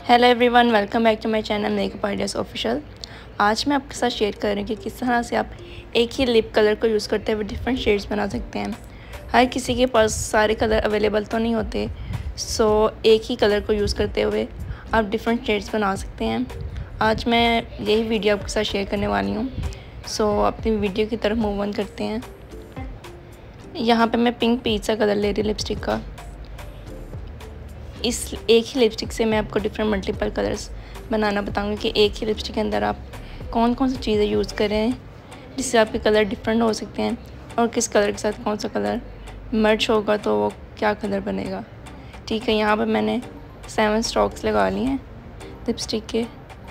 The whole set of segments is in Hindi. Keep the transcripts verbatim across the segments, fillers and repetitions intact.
Hello everyone, welcome back to my channel makeup ideas official. आज मैं आपके साथ शेयर कर रही हूँ कि किस तरह से आप एक ही लिप कलर को यूज़ करते हुए डिफरेंट शेड्स बना सकते हैं। हर किसी के पास सारे कलर अवेलेबल तो नहीं होते, सो एक ही कलर को यूज़ करते हुए आप डिफरेंट शेड्स बना सकते हैं। आज मैं यही वीडियो आपके साथ शेयर करने वाली हूँ, सो अपनी वीडियो की तरफ मूव ऑन करते हैं। यहाँ पर मैं पिंक पीच सा कलर ले रही हूँ लिपस्टिक का। इस एक ही लिपस्टिक से मैं आपको डिफरेंट मल्टीपल कलर्स बनाना बताऊंगी कि एक ही लिपस्टिक के अंदर आप कौन कौन सी चीज़ें यूज़ करें जिससे आपके कलर डिफरेंट हो सकते हैं और किस कलर के साथ कौन सा कलर मर्ज होगा तो वो क्या कलर बनेगा। ठीक है, यहाँ पर मैंने सेवन स्ट्रोक्स लगा लिए हैं लिपस्टिक के।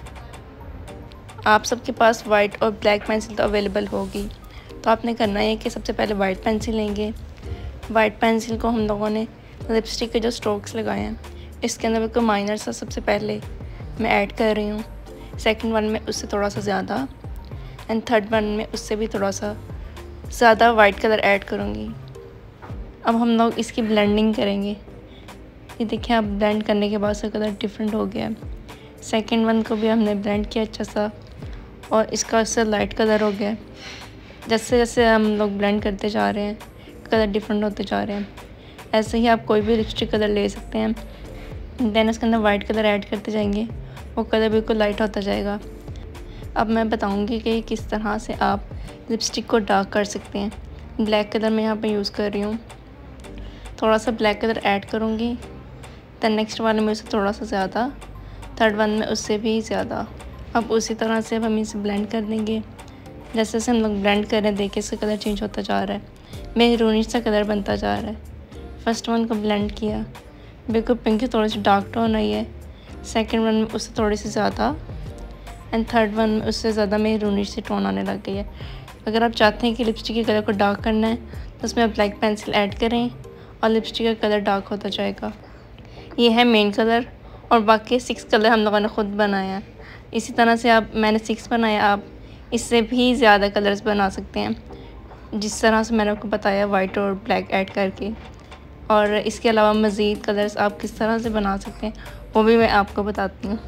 आप सबके पास वाइट और ब्लैक पेंसिल तो अवेलेबल होगी, तो आपने करना है कि सबसे पहले वाइट पेंसिल लेंगे। वाइट पेंसिल को हम लोगों ने लिपस्टिक के जो स्ट्रोक्स लगाए हैं इसके अंदर बिल्कुल माइनर सा सबसे पहले मैं ऐड कर रही हूँ, सेकंड वन में उससे थोड़ा सा ज़्यादा एंड थर्ड वन में उससे भी थोड़ा सा ज़्यादा वाइट कलर ऐड करूँगी। अब हम लोग इसकी ब्लेंडिंग करेंगे। ये देखिए, आप ब्लेंड करने के बाद से कलर डिफरेंट हो गया है। सेकेंड वन को भी हमने ब्लेंड किया अच्छा सा और इसका इससे लाइट कलर हो गया। जैसे जैसे हम लोग ब्लेंड करते जा रहे हैं कलर डिफरेंट होते जा रहे हैं। ऐसे ही आप कोई भी लिपस्टिक कलर ले सकते हैं, देन उसके अंदर वाइट कलर ऐड करते जाएंगे, वो कलर बिल्कुल लाइट होता जाएगा। अब मैं बताऊंगी कि किस तरह से आप लिपस्टिक को डार्क कर सकते हैं। ब्लैक कलर मैं यहाँ पे यूज़ कर रही हूँ, थोड़ा सा ब्लैक कलर ऐड करूँगी, देन नेक्स्ट वाले में उससे थोड़ा सा ज़्यादा, थर्ड वन में उससे भी ज़्यादा। अब उसी तरह से अब हम इसे ब्लेंड कर देंगे। जैसे जैसे हम लोग ब्लेंड कर रहे हैं देखिए इसका कलर चेंज होता जा रहा है, मेहरूनिश सा कलर बनता जा रहा है। फर्स्ट वन को ब्लेंड किया, बिल्कुल पिंक की थोड़ी सी डार्क टोन आई है। सेकंड वन में उससे थोड़ी सी ज़्यादा एंड थर्ड वन में उससे ज़्यादा मेहरूनिश सी टोन आने लग गई है। अगर आप चाहते हैं कि लिपस्टिक के कलर को डार्क करना है तो उसमें आप ब्लैक पेंसिल ऐड करें और लिपस्टिक का कलर डार्क होता जाएगा। ये है मेन कलर और बाकी सिक्स कलर हम लोगों ने ख़ुद बनाया। इसी तरह से आप मैंने सिक्स बनाया, आप इससे भी ज़्यादा कलर्स बना सकते हैं जिस तरह से मैंने आपको बताया, वाइट और ब्लैक ऐड करके। और इसके अलावा मज़ीद कलर्स आप किस तरह से बना सकते हैं वो भी मैं आपको बताती हूँ।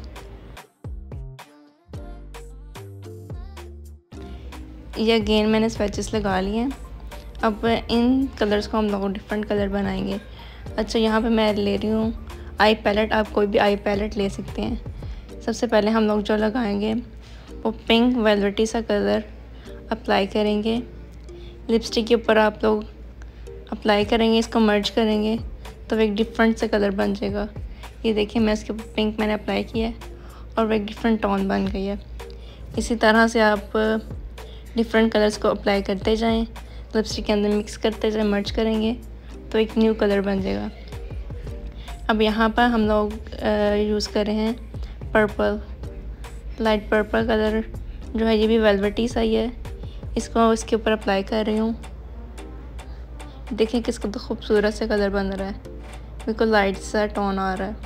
ये अगेन मैंने स्वेचेस लगा लिए हैं। अब इन कलर्स को हम लोग डिफरेंट कलर बनाएंगे। अच्छा, यहाँ पे मैं ले रही हूँ आई पैलेट। आप कोई भी आई पैलेट ले सकते हैं। सबसे पहले हम लोग जो लगाएंगे वो पिंक वेलवेटी सा कलर अप्लाई करेंगे लिपस्टिक के ऊपर। आप लोग अप्लाई करेंगे, इसको मर्ज करेंगे तो एक डिफरेंट सा कलर बन जाएगा। ये देखिए, मैं इसके ऊपर पिंक मैंने अप्लाई किया है और वो एक डिफरेंट टोन बन गई है। इसी तरह से आप डिफरेंट कलर्स को अप्लाई करते जाएं, लिपस्टिक के अंदर मिक्स करते जाएं, मर्ज करेंगे तो एक न्यू कलर बन जाएगा। अब यहाँ पर हम लोग यूज़ कर रहे हैं पर्पल, लाइट पर्पल कलर जो है, ये भी वेलवेटी सा ही है। इसको इसके ऊपर अप्लाई कर रही हूँ। देखिए किसका तो खूबसूरत से कलर बन रहा है, बिल्कुल लाइट सा टोन आ रहा है।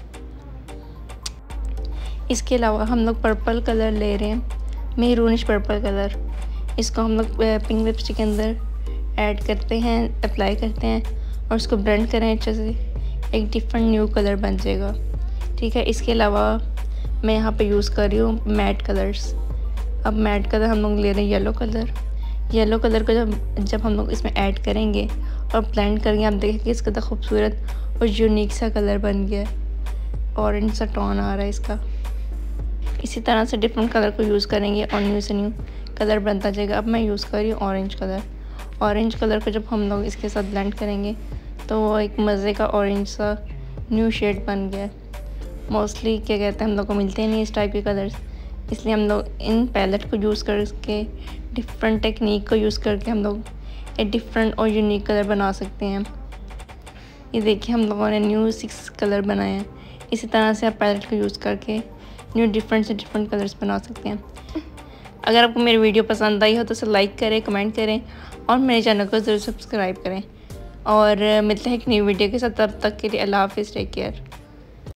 इसके अलावा हम लोग पर्पल कलर ले रहे हैं, मेहरूनिश पर्पल कलर। इसको हम लोग पिंक लिपस्टिक के अंदर ऐड करते हैं, अप्लाई करते हैं और उसको ब्लेंड करें अच्छे से, एक डिफरेंट न्यू कलर बन जाएगा। ठीक है, इसके अलावा मैं यहाँ पे यूज़ कर रही हूँ मैट कलर्स। अब मैट कलर हम लोग ले रहे हैं येलो कलर। येलो कलर को जब जब हम लोग इसमें ऐड करेंगे और ब्लेंड करेंगे, आप देखेंगे इसका तो खूबसूरत और यूनिक सा कलर बन गया, ऑरेंज सा टोन आ रहा है इसका। इसी तरह से डिफरेंट कलर को यूज़ करेंगे और न्यू से न्यू कलर बनता जाएगा। अब मैं यूज़ कर रही हूँ ऑरेंज कलर। ऑरेंज कलर को जब हम लोग इसके साथ ब्लेंड करेंगे तो वो एक मज़े का ऑरेंज सा न्यू शेड बन गया। मोस्टली क्या कहते हैं, हम लोग को मिलते नहीं इस टाइप के कलर्स, इसलिए हम लोग इन पैलेट को यूज़ करके, डिफरेंट टेक्निक को यूज़ करके हम लोग एक डिफरेंट और यूनिक कलर बना सकते हैं। ये देखिए, हम लोगों ने न्यू सिक्स कलर बनाए हैं। इसी तरह से आप पैलेट को यूज़ करके न्यू डिफरेंट से डिफरेंट कलर्स बना सकते हैं। अगर आपको मेरी वीडियो पसंद आई हो तो उसे लाइक करें, कमेंट करें और मेरे चैनल को ज़रूर सब्सक्राइब करें। और मिलते हैं एक नई वीडियो के साथ, तब तक के लिए अल्लाह हाफ़िज़, टेक केयर।